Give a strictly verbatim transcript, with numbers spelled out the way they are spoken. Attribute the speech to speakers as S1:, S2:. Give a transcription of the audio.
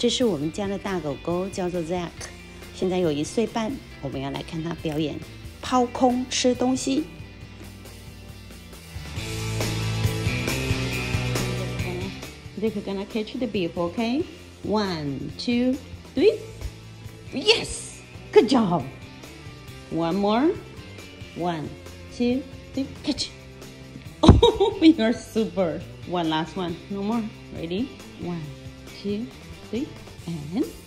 S1: 这是我们家的大狗狗，叫做 Zack， 现在有一岁半。我们要来看它表演抛空吃东西。Zack gonna catch the beef, okay? One, two, three. Yes! Good job! One more. One, two, three. Catch! Oh, you're super! One last one. No more. Ready? One, two, three, and